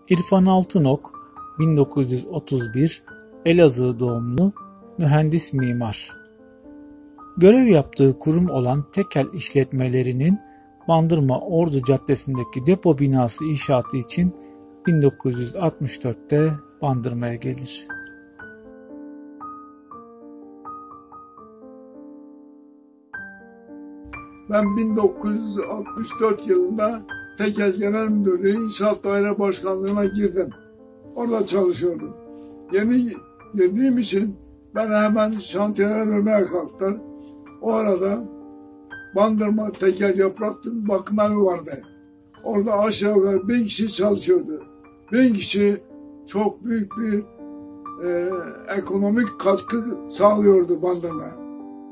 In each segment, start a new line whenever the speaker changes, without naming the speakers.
İrfan Altınok, 1931, Elazığ doğumlu, mühendis mimar. Görev yaptığı kurum olan Tekel işletmelerinin Bandırma Ordu Caddesi'ndeki depo binası inşaatı için 1964'te Bandırma'ya gelir.
Ben 1964 yılında Tekel Genel Müdürlüğü İnşaat Daire Başkanlığı'na girdim. Orada çalışıyordum. Yeni girdiğim için ben hemen şantiyelere vermeye kalktılar. O arada Bandırma Tekel Yapraklı bakım evi vardı. Orada aşağı yukarı 1000 kişi çalışıyordu. 1000 kişi çok büyük bir ekonomik katkı sağlıyordu Bandırma'ya.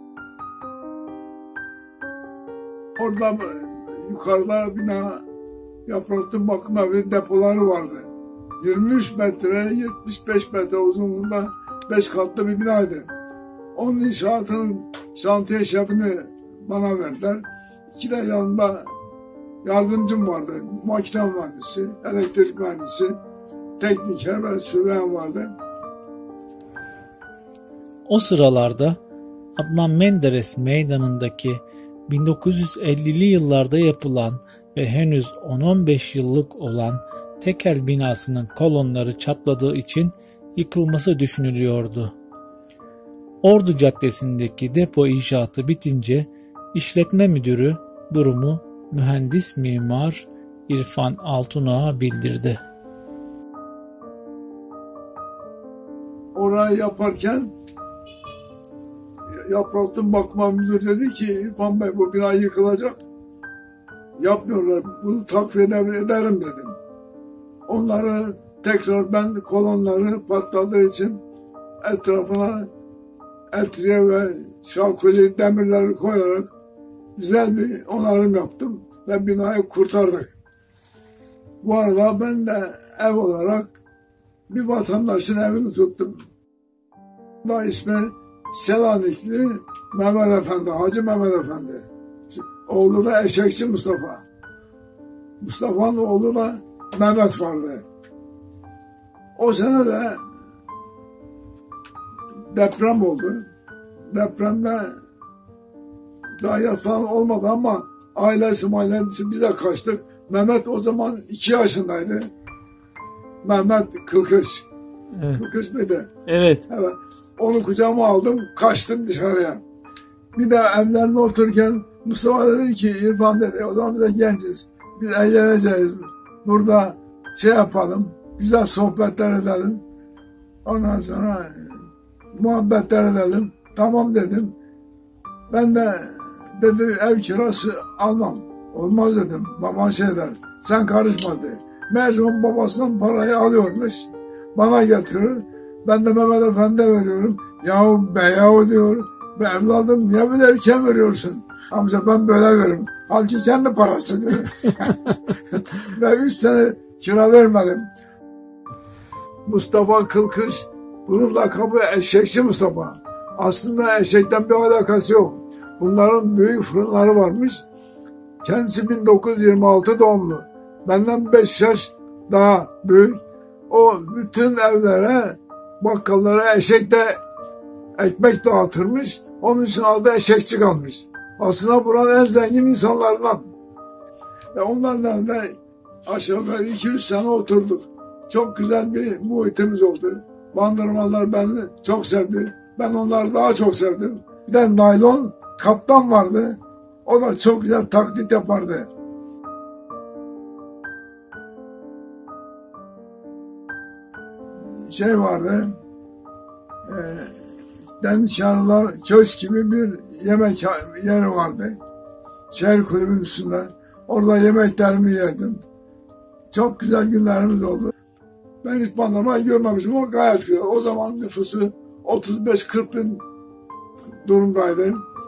Orada yukarıda bina Yapraklı bakım evi depoları vardı. 23 metre, 75 metre uzunluğunda 5 katlı bir binaydı. Onun inşaatının şantiye şefini bana verdiler. İki de yanında yardımcım vardı. Makine mühendisi, elektrik mühendisi, tekniker ve süreyen vardı.
O sıralarda Adnan Menderes Meydanı'ndaki 1950'li yıllarda yapılan ve henüz 10-15 yıllık olan Tekel binasının kolonları çatladığı için yıkılması düşünülüyordu. Ordu Caddesi'ndeki depo inşaatı bitince işletme müdürü durumu mühendis mimar İrfan Altınok'a bildirdi.
Orayı yaparken Yapraklı bakım müdürü dedi ki İrfan Bey bu bina yıkılacak. Yapmıyorlar. Bunu takviye ederim dedim. Onları tekrar ben kolonları patladığı için etrafına etriye ve şalkoli demirleri koyarak güzel bir onarım yaptım ve binayı kurtardık. Bu arada ben de ev olarak bir vatandaşın evini tuttum. Da ismi Selanikli Mehmet Efendi, Hacı Mehmet Efendi. Oğlu da Eşekçi Mustafa. Mustafa'nın oğlu da Mehmet vardı. O sene de deprem oldu. Depremde zayiat falan olmadı ama ailesi bize kaçtık. Mehmet o zaman 2 yaşındaydı. Mehmet Kılkış.
Evet.
Kılkış mıydı?
Evet.
Evet. Onu kucağıma aldım, kaçtım dışarıya. Bir de evlerinde otururken Mustafa dedi ki İrfan dedi, o zaman biz genciz. Biz eğleneceğiz. Burada yapalım, güzel sohbetler edelim. Ondan sonra muhabbetler edelim. Tamam dedim. Ben de dedi ev kirası almam. Olmaz dedim. Baban der. Sen karışma dedi. Meğer babasından parayı alıyormuş. Bana getiriyor. Ben de Mehmet Efendi'ye veriyorum. Yahu beyahu diyor. Be evladım niye böyle erken veriyorsun? Amca ben böyle veririm. Halbuki kendi parası diyor. Ve 3 sene kira vermedim. Mustafa Kılkış, bunun lakabı Eşekçi Mustafa. Aslında eşekten bir alakası yok. Bunların büyük fırınları varmış. Kendisi 1926 doğumlu. Benden 5 yaş daha büyük. O bütün evlere, bakkallara eşekte ekmek dağıtırmış. Onun için adı Eşekçi kalmış. Aslında buranın en zengin insanlarından. Ve onlarla da aşağı yukarı 200 sene oturduk. Çok güzel bir muhitimiz oldu. Bandırmalar beni çok sevdi. Ben onları daha çok sevdim. Bir de naylon kaptan vardı. O da çok güzel taklit yapardı. Vardı. Deniz Şanlılar köşk gibi bir yemek yeri vardı. Şehir kulübünün üstünde. Orada yemeklerimi yedim. Çok güzel günlerimiz oldu. Ben hiç Bandırma'yı görmemişim ama gayet güzel. O zaman nüfusu 35-40 bin durumdaydı.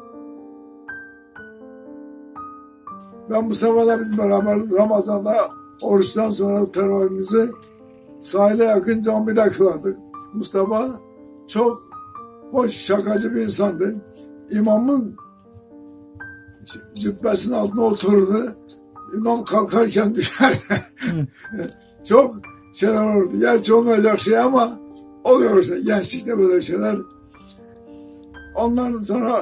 Ben Mustafa'yla biz beraber Ramazan'da oruçtan sonra teravihimizi sahile yakın camide kılardık. Mustafa çok hoş, şakacı bir insandı. İmamın cübbesinin altına otururdu. İmam kalkarken düşer. Çok şeyler olurdu. Gerçi olmayacak şey ama oluyor işte gençlikte böyle şeyler. Ondan sonra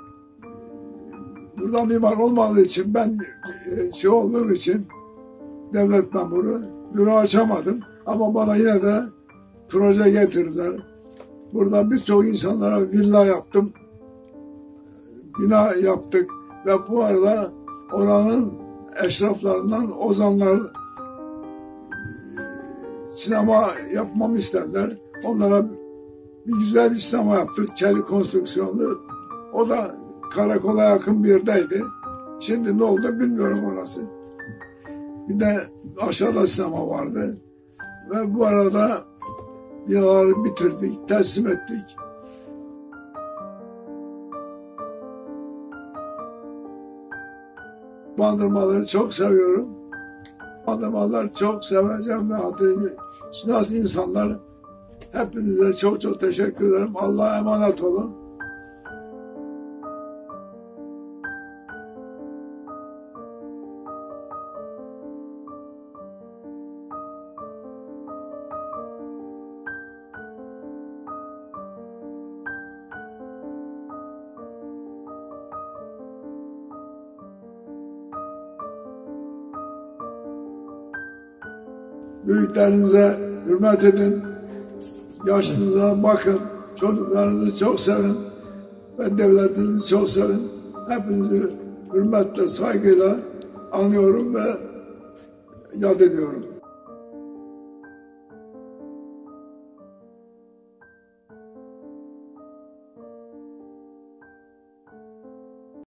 burada mimar olmadığı için ben şey olduğum için devlet memuru büro açamadım. Ama bana yine de proje getirdiler. Burada birçok insanlara villa yaptım. Bina yaptık ve bu arada oranın eşraflarından ozanlar sinema yapmamı istediler. Onlara bir güzel bir sinema yaptık. Çelik konstrüksiyonlu. O da karakola yakın bir yerdeydi. Şimdi ne oldu bilmiyorum orası. Bir de aşağıda sinema vardı. Ve bu arada binaları bitirdik, teslim ettik. Bandırmaları çok seviyorum. Bandırmalar çok seveceğim ve hatırlayacağım. Siz nasıl insanlar? Hepinize çok çok teşekkür ederim. Allah'a emanet olun. Büyüklerinize hürmet edin. Yaşlınıza bakın. Çocuklarınızı çok sevin. Ve devletinizi çok sevin. Hepinizi hürmetle, saygıyla anıyorum ve yad ediyorum.